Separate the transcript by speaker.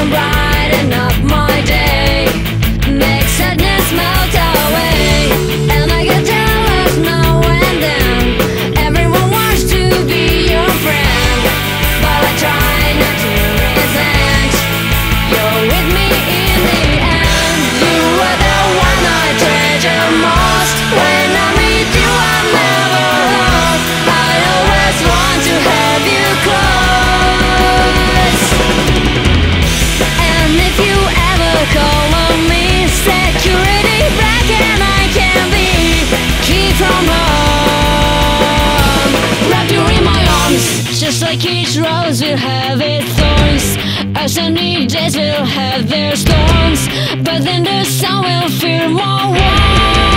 Speaker 1: can brighten up my day, make sadness melt away. And I get jealous now and then. Everyone wants to be your friend, but I try not to resent. You're with me in the end. You are the one I treasure most. When I'm with you I'm never alone. I always want to have you close. And if you ever call on me, security black and I can be key from home. Wrap you in my arms, just like each rose will have its thorns. Our sunny days will have their storms, but then the sun will feel more warm.